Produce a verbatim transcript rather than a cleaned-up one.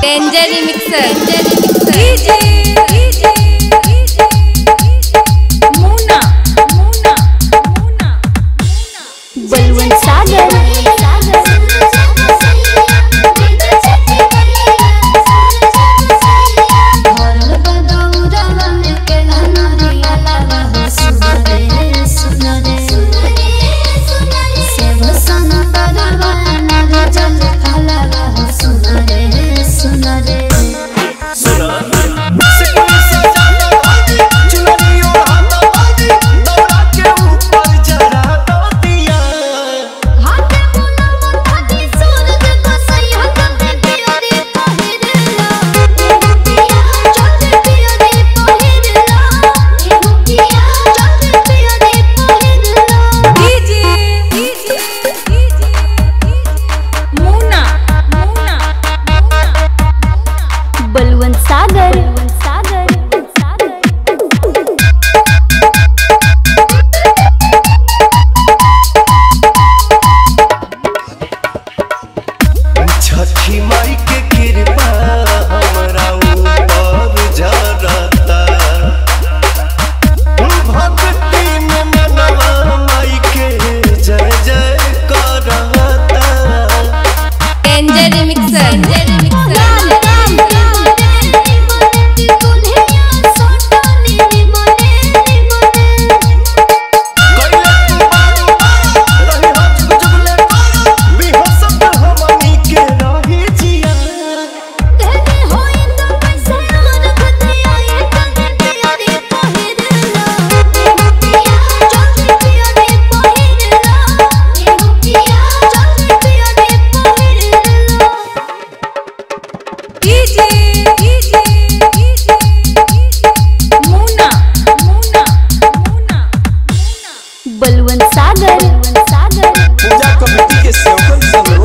angel remixer angel remixer Munna Munna Munna Balwant Sagar Balwant Sagar Chhathi Mai के कृपा हमरा ऊपर जरता भक्ति में मनवा माई के जय जय करता angel remixer angel remixer Balwant Sagar puja committee के सेवकन सब